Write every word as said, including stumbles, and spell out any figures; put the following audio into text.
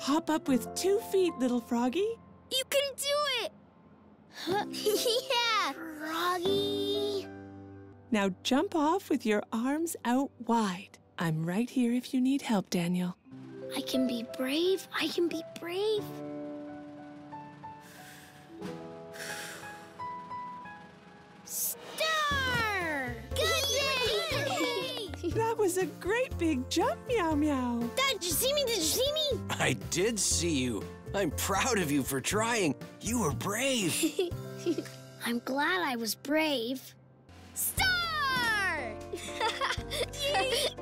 Hop up with two feet, little froggy. You can do it! Huh? Yeah! Froggy! Now jump off with your arms out wide. I'm right here if you need help, Daniel. I can be brave. I can be brave. Star! Good! That was a great big jump, Meow Meow. Dad, did you see me? Did you see me? I did see you. I'm proud of you for trying. You were brave. I'm glad I was brave. Star! Yay!